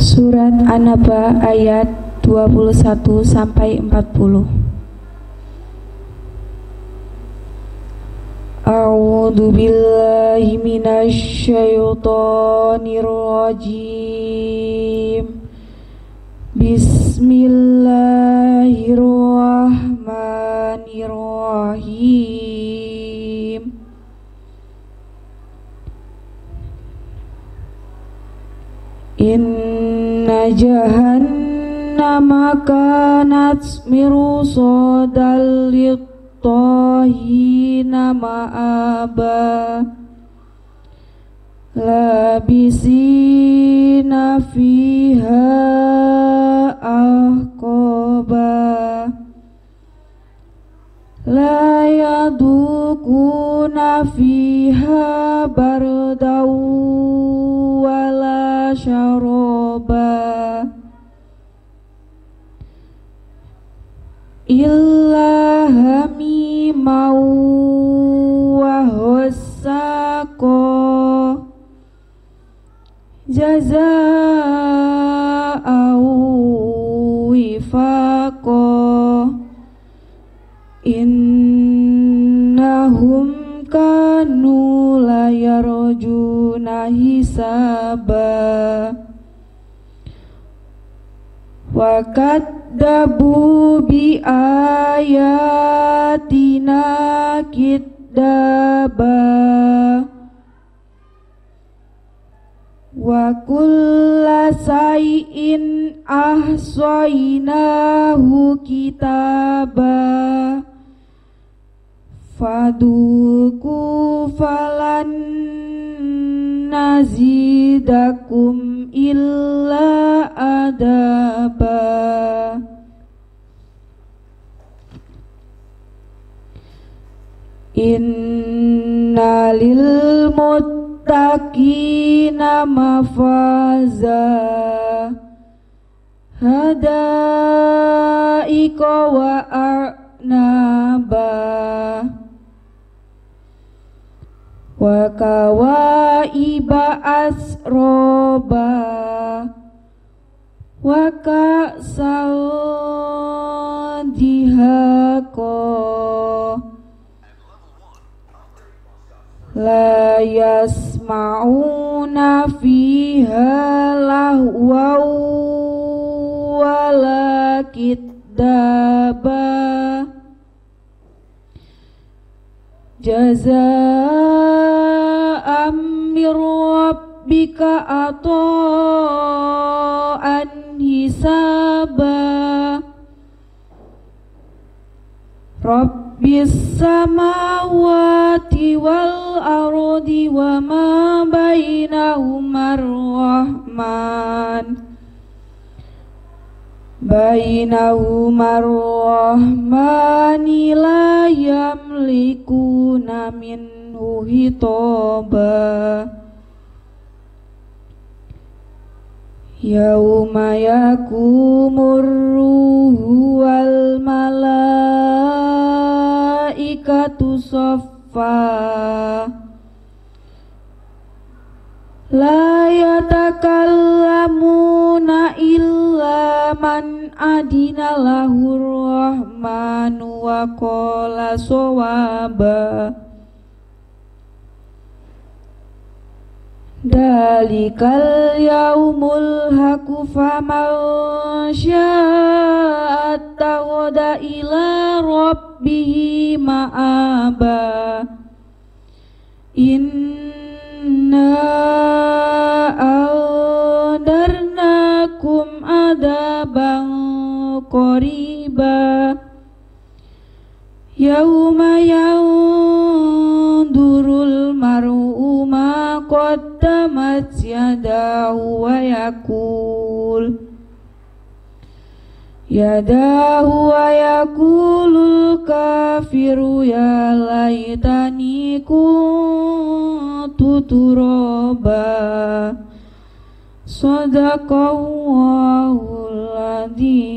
Surat An-Naba ayat 21 sampai 40. A'udzu billahi minasy syaithanir rajim. Bismillahirrahmanirrahim. Inna jahannama kanat mirsadal lit-taghina ma'aba labisina fiha ahqaba la yadukuna fiha bardaw wala syaraba illa hamimau wa hussaqa jazaa'u wifaqa innahum kanu la yarjuna hisaba wa kaddabu bi ayatina kiddaba wa kulla shay'in ahsaynahu kitaba faduku falan nazidakum illa adaba. Inna lil muttaqina mafaza hadaika wa a'naba wa kawaiba asroba wa ka'sal dihaqa la yasma'una fiha lahwaw wala kiddaba jazaa'an mir rabbika ata'an hisaba Rabbis samawati wal ardi wa ma bainahumar rahman bainahumar rahmani la yamlikuna minhu hitaba yauma yakumur ruhu wal malaikatu saffa la yatakallamuna illa man adina lahur rahmanu wa qala shawaba dalikal yaumul haqqu faman syaa'a attakhadha ila rabbihi ma'aba inna andarnakum adaban qariba yauma yandurul mar'u ma qaddamat yadahu wa yakulul kafiru ya laitani kuntu turaba sadaqallahul adzim.